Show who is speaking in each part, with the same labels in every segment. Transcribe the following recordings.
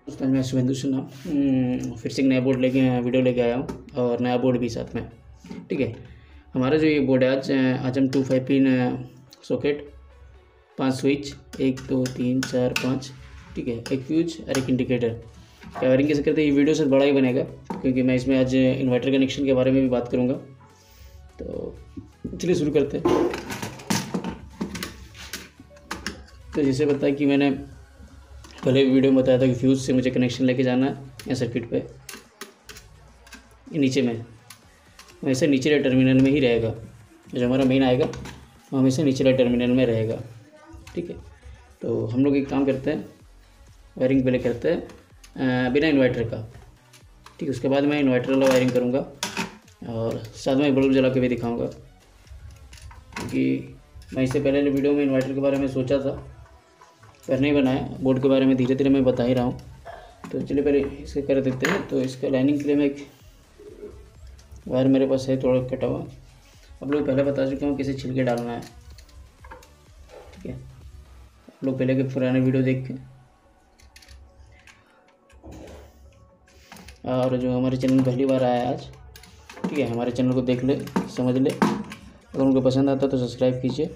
Speaker 1: दोस्तों मैं शुभेंदु सिन्हा फिर से एक नया बोर्ड लेके वीडियो लेके आया हूँ और नया बोर्ड भी साथ में। ठीक है, हमारा जो ये बोर्ड है आज हम 2 5 पिन सॉकेट, 5 स्विच, 1 2 3 4 5, ठीक है, एक फ्यूज और एक इंडिकेटर क्या वायरिंग कैसे करते हैं। ये वीडियो से बड़ा ही बनेगा क्योंकि मैं इसमें आज इन्वर्टर कनेक्शन के बारे में भी बात करूँगा। तो चलिए शुरू करते हैं। तो जैसे बताया कि मैंने पहले वीडियो में बताया था कि फ्यूज़ से मुझे कनेक्शन लेके जाना है या सर्किट पे नीचे में, वैसे नीचे वाले टर्मिनल में ही रहेगा। जो हमारा मेन आएगा वो हमेशा नीचे वाले टर्मिनल में रहेगा। ठीक है, तो हम लोग एक काम करते हैं, वायरिंग पहले करते हैं बिना इन्वर्टर का। ठीक है, उसके बाद मैं इन्वर्टर वाला वायरिंग करूँगा और साथ में बल्ब जला के भी दिखाऊँगा, क्योंकि मैं इससे पहले वीडियो में इन्वर्टर के बारे में सोचा था पर नहीं बनाया। बोर्ड के बारे में धीरे धीरे मैं बता ही रहा हूँ। तो चलिए पहले इसे कर देते हैं। तो इसका लाइनिंग के लिए मैं एक वायर मेरे पास है थोड़ा कटा हुआ, आप लोग पहले बता चुका हूँ कैसे छिलके डालना है। ठीक है, आप लोग पहले के पुराने वीडियो देख के और जो हमारे चैनल पहली बार आया है आज, ठीक है, हमारे चैनल को देख ले, समझ ले। अगर उनको पसंद आता तो सब्सक्राइब कीजिए।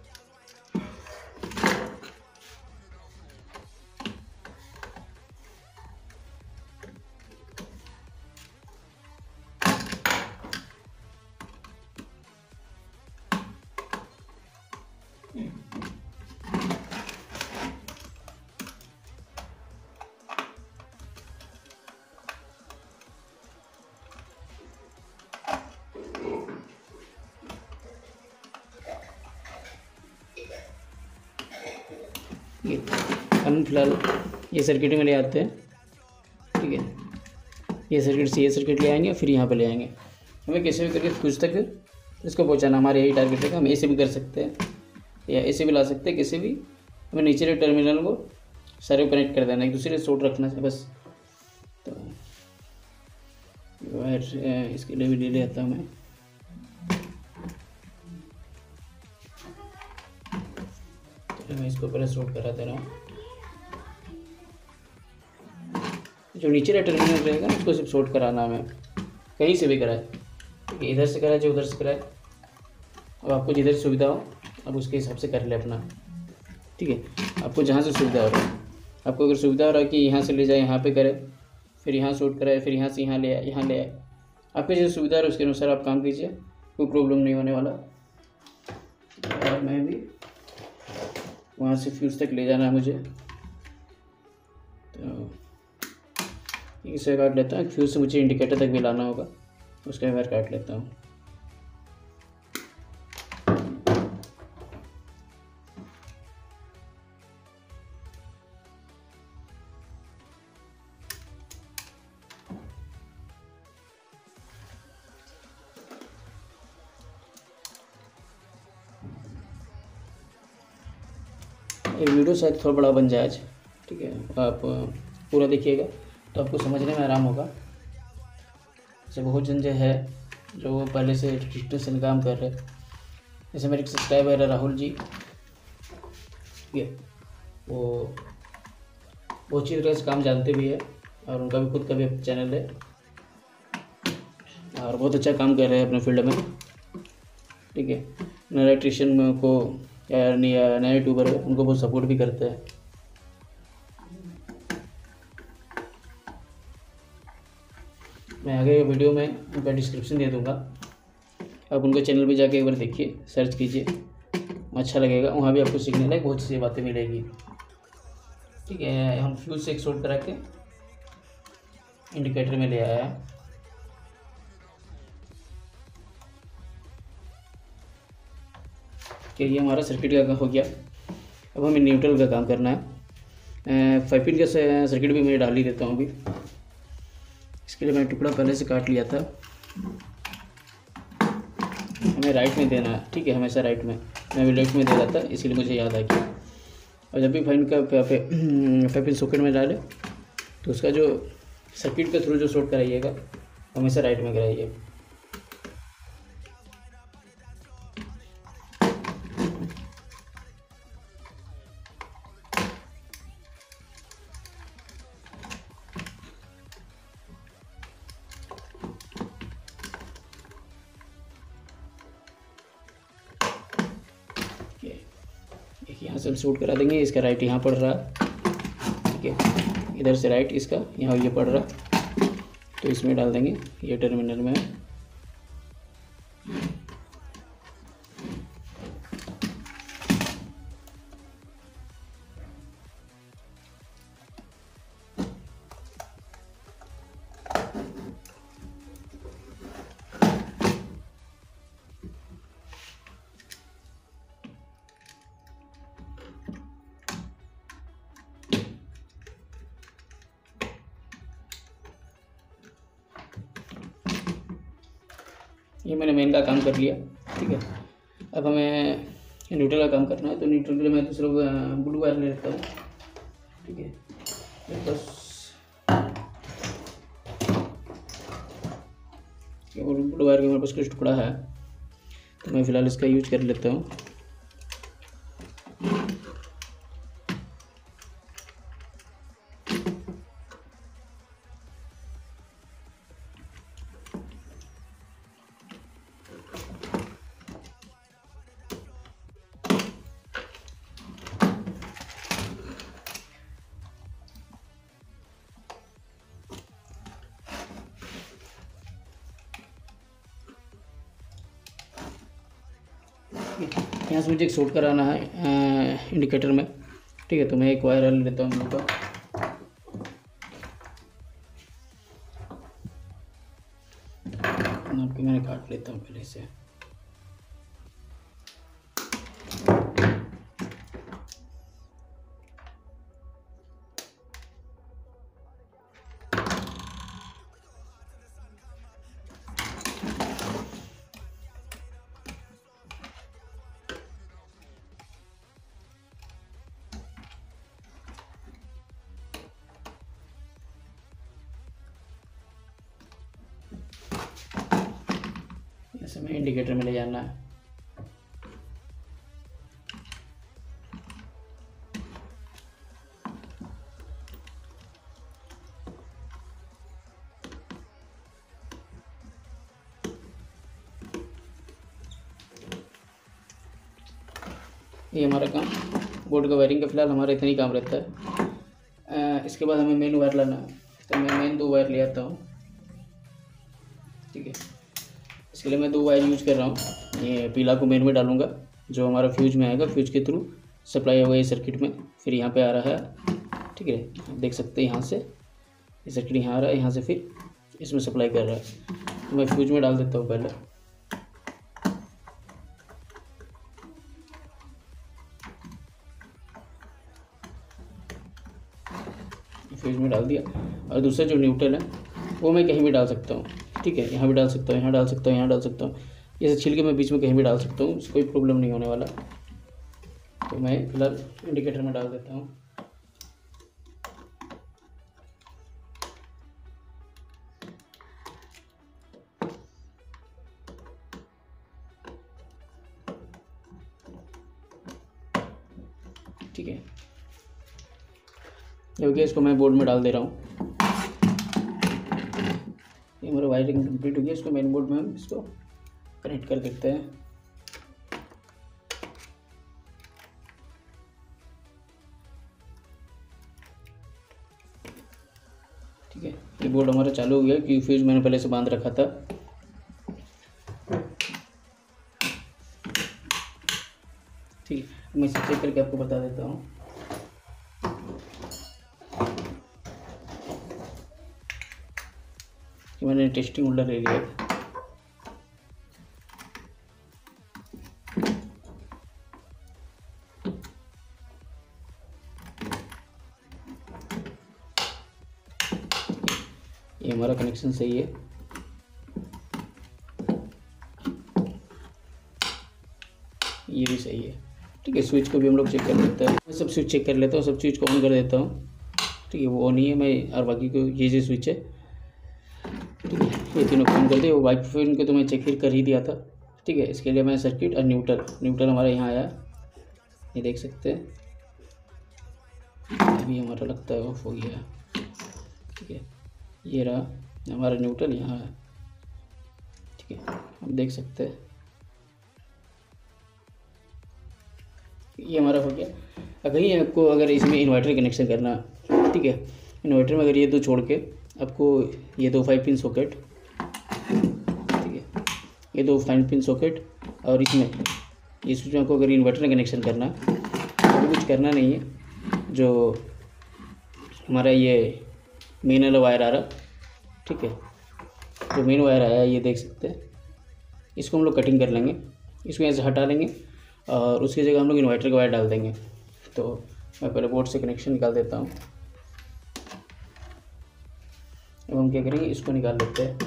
Speaker 1: हम फिलहाल ये सर्किट में ले आते हैं। ठीक है, ये सर्किट से ये सर्किट ले आएंगे, फिर यहाँ पे ले आएंगे। हमें कैसे भी करके कुछ तक इसको पहुँचाना, हमारे यही टारगेट है। हम ऐसे भी कर सकते हैं या ऐसे भी ला सकते हैं, कैसे भी। हमें नीचे वाले टर्मिनल को सारे को कनेक्ट कर देना, एक दूसरे से शॉर्ट रखना है बस। तो वायर इसके लिए भी ले आता हूँ मैं। तो मैं इसको पहले शॉर्ट करा दे रहा हूँ। जो नीचे वाला टर्मिनल रहेगा उसको सिर्फ शॉर्ट कराना हमें, कहीं से भी कराए। ठीक है, इधर से कराए जो उधर से कराए, अब आपको जिधर सुविधा हो अब उसके हिसाब से कर ले अपना। ठीक है, आपको जहाँ से सुविधा हो रहा है, आपको अगर सुविधा हो रहा है कि यहाँ से ले जाए यहाँ पे करे, फिर यहाँ शॉर्ट कराए, फिर यहाँ से यहाँ ले आए, यहाँ ले आए, आपको जैसे सुविधा हो रहा है उसके अनुसार आप काम कीजिए, कोई प्रॉब्लम नहीं होने वाला। और मैं भी वहाँ से फ्यूज़ तक ले जाना है मुझे, तो इसे काट लेता हूँ। फ्यूज़ से मुझे इंडिकेटर तक भी लाना होगा, उसका वायर काट लेता हूँ। ये वीडियो शायद थोड़ा बड़ा बन जाए आज। ठीक है, आप पूरा देखिएगा तो आपको समझने में आराम होगा। जैसे बहुत जन जो है जो पहले से डिजिटल से काम कर रहे हैं, जैसे मेरे सब्सक्राइबर है राहुल जी, ठीक है, वो बहुत अच्छी तरह से काम जानते भी है और उनका भी खुद का भी चैनल है और बहुत अच्छा काम कर रहे हैं अपने फील्ड में। ठीक है, नए इलेक्ट्रिशियन को या नए यूट्यूबर है उनको बहुत सपोर्ट भी करते हैं। मैं आगे वीडियो में उनका डिस्क्रिप्शन दे दूंगा, आप उनके चैनल पे जाके एक बार देखिए, सर्च कीजिए, अच्छा लगेगा। वहाँ भी आपको सीखने लायक बहुत सी बातें मिलेगी। ठीक है, हम फ्यूज से एक शॉर्ट करा के इंडिकेटर में ले आया। कि ये हमारा सर्किट का हो गया। अब हमें न्यूट्रल का काम करना है। 5 पिन का सर्किट भी मैं डाल ही देता हूँ अभी। इसके लिए मैंने टुकड़ा पहले से काट लिया था। हमें राइट में देना है, ठीक है, हमेशा राइट में। मैं भी लेफ्ट में दे रहा था इसीलिए मुझे याद आ गया। और जब भी 5 पिन सॉकेट में डाले तो उसका जो सर्किट के थ्रू जो शॉर्ट कराइएगा हमेशा राइट में कराइए। सब शूट करा देंगे। इसका राइट यहाँ पड़ रहा है, ठीक है, इधर से राइट इसका यहाँ ये पड़ रहा, तो इसमें डाल देंगे, ये टर्मिनल में। ये मैंने मेन का काम कर लिया, ठीक है। अब हमें न्यूट्रल का काम करना है, तो न्यूट्रल के लिए मैं दूसरा ब्लू वायर ले लेता हूँ, ठीक है। मेरे पास ब्लू वायर का मेरे पास कुछ टुकड़ा है, तो मैं फ़िलहाल इसका यूज कर लेता हूँ। यहाँ से मुझे एक शॉर्ट कराना है इंडिकेटर में, ठीक है। तो मैं एक वायर ले लेता हूँ ब्लू का, नाप के मैंने काट लेता हूँ पहले से। ऐसे में इंडिकेटर में ले जाना है। ये हमारा काम बोर्ड का वायरिंग का फिलहाल हमारा इतना ही काम रहता है। इसके बाद हमें मेन वायर लाना है, तो मैं मेन 2 वायर ले आता हूँ, ठीक है। इसके लिए मैं 2 वायर यूज कर रहा हूँ। ये पीला को मेन में डालूंगा, जो हमारा फ्यूज में आएगा, फ्यूज के थ्रू सप्लाई होगा ये सर्किट में, फिर यहाँ पे आ रहा है, ठीक है। आप देख सकते हैं यहाँ से ये सर्किट यहाँ आ रहा है, यहाँ से फिर इसमें सप्लाई कर रहा है। तो मैं फ्यूज में डाल देता हूँ पहले, फ्यूज में डाल दिया। और दूसरा जो न्यूट्रल है वो मैं कहीं भी डाल सकता हूँ, ठीक है। यहाँ भी डाल सकता हूँ, यहाँ डाल सकता हूँ, यहाँ डाल सकता हूँ, जैसे छिल के मैं बीच में कहीं भी डाल सकता हूँ, कोई प्रॉब्लम नहीं होने वाला। तो मैं फिलहाल इंडिकेटर में डाल देता हूँ। ठीक है, क्योंकि इसको मैं बोर्ड में डाल दे रहा हूँ। ये हमारा वायरिंग कंप्लीट हो गया। इसको मेन बोर्ड में हम इसको कनेक्ट कर देते हैं। ठीक है, ये बोर्ड हमारा चालू हो गया, क्योंकि फ्यूज मैंने पहले से बांध रखा था। ठीक है, मैं इसे चेक करके आपको बता देता हूँ। मैंने टेस्टिंग होल्डर ले लिया। ये हमारा कनेक्शन सही है। ये भी सही है। ठीक है, स्विच को भी हम लोग चेक कर लेते हैं। मैं सब स्विच चेक कर लेता हूँ, सब स्विच को ऑन कर देता हूँ। ठीक है, वो ऑन ही है। मैं और बाकी को ये जो स्विच है, ठीक है, ये तीनों ऑन कर दिए। वो वाइप फैन को तो मैं चेक फिर कर ही दिया था। ठीक है, इसके लिए मैं सर्किट और न्यूट्रल हमारा यहाँ आया, ये देख सकते हैं। अभी हमारा लगता है ऑफ हो गया। ठीक है, ये रहा हमारा न्यूट्रल यहाँ है। ठीक है, हम देख सकते हैं ये हमारा हो गया। कहीं आपको अगर इसमें इन्वर्टर कनेक्शन करना, ठीक है, इन्वर्टर में अगर ये दो छोड़ के आपको ये दो 5 पिन सॉकेट, ठीक है, ये दो 5 पिन सॉकेट और इसमें ये स्विच में आपको अगर इन्वर्टर में कनेक्शन करना तो कुछ करना नहीं है। जो हमारा ये मेन वाला वायर आ रहा, ठीक है, जो मेन वायर आया ये देख सकते हैं, इसको हम लोग कटिंग कर लेंगे, इसको ऐसे हटा लेंगे और उसकी जगह हम लोग इन्वर्टर का वायर डाल देंगे। तो मैं पहले बोर्ड से कनेक्शन निकाल देता हूँ। अब हम क्या करेंगे, इसको निकाल लेते हैं।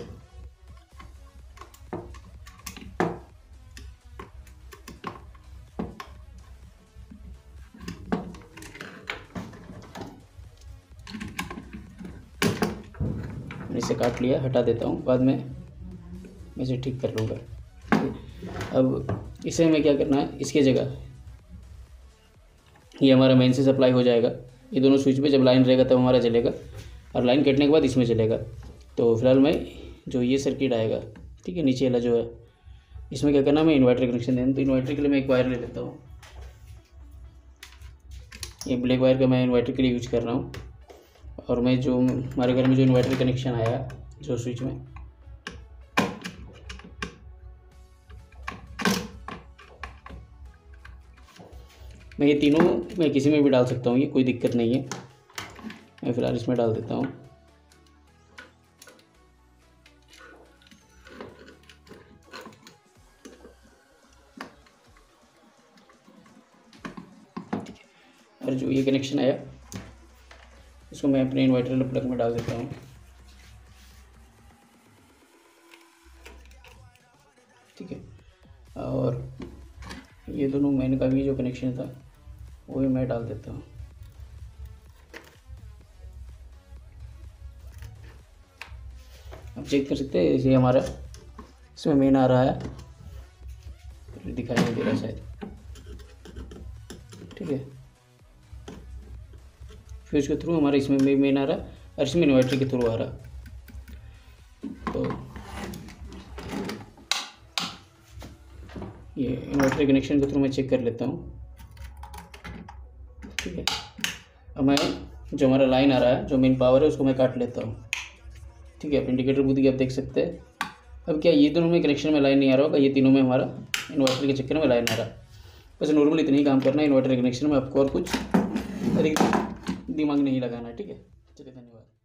Speaker 1: मैंने इसे काट लिया, हटा देता हूँ, बाद में मैं इसे ठीक कर लूँगा। अब इसे हमें क्या करना है, इसके जगह ये हमारा मेन से सप्लाई हो जाएगा। ये दोनों स्विच पे जब लाइन रहेगा तब हमारा चलेगा और लाइन कटने के बाद इसमें चलेगा। तो फिलहाल मैं जो ये सर्किट आएगा, ठीक है, नीचे वाला जो है, इसमें क्या करना है, मैं इन्वर्टर कनेक्शन देना। तो इन्वर्टर के लिए मैं एक वायर ले लेता हूँ। ये ब्लैक वायर का मैं इन्वर्टर के लिए यूज कर रहा हूँ। और मैं जो हमारे घर में जो इन्वर्टर कनेक्शन आया जो स्विच में, मैं ये तीनों मैं किसी में भी डाल सकता हूँ, ये कोई दिक्कत नहीं है। मैं फ़िलहाल इसमें डाल देता हूँ। और जो ये कनेक्शन आया इसको मैं अपने इन्वर्टर प्लग में डाल देता हूँ, ठीक है। और ये दोनों मेन का भी जो कनेक्शन था वो भी मैं डाल देता हूँ। आप चेक कर सकते हैं, ये हमारा इसमें मेन आ रहा है, दिखाई नहीं दे रहा शायद, ठीक है। फिर इसके थ्रू हमारा इसमें भी मेन आ रहा और इसमें इन्वर्टर के थ्रू आ रहा। तो ये इन्वर्टर कनेक्शन के थ्रू मैं चेक कर लेता हूँ, ठीक है। अब मैं जो हमारा लाइन आ रहा है, जो मेन पावर है, उसको मैं काट लेता हूँ, ठीक है। आप इंडिकेटर बुद्धि आप देख सकते हैं। अब क्या ये दोनों में कनेक्शन में लाइन नहीं आ रहा होगा, ये तीनों में हमारा इन्वर्टर के चक्कर में लाइन आ रहा है। बस नॉर्मली इतना ही काम करना है इन्वर्टर कनेक्शन में, आपको और कुछ अधिक दिमाग नहीं लगाना है, ठीक है। चलिए, धन्यवाद।